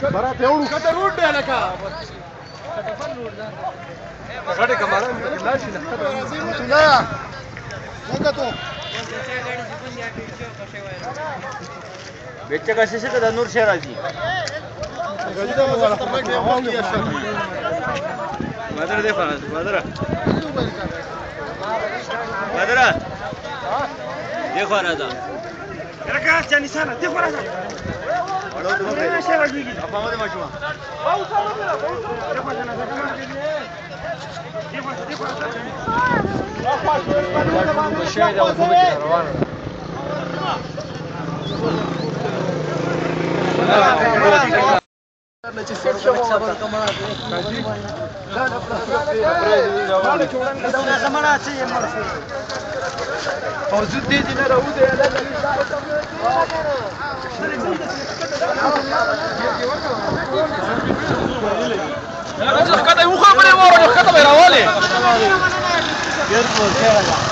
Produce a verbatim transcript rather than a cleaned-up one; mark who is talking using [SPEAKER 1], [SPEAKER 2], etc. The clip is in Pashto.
[SPEAKER 1] برات یو کته روډ دی لکه غړي کماران ماشي نه لا څنګه ته
[SPEAKER 2] बेचे कसे से तर नूर शहराची मदर देखो ना मदर मदर देखो ना था तेरा क्या जानी साना देखो ना बड़ो तो मेरे शहराची की अब हमारे मशुआ आओ सालो मेरा देखो ना देखो देखो
[SPEAKER 1] مشاهد او کومه روانه
[SPEAKER 3] Kata ibu kau boleh bawa, kata bayar awal ni.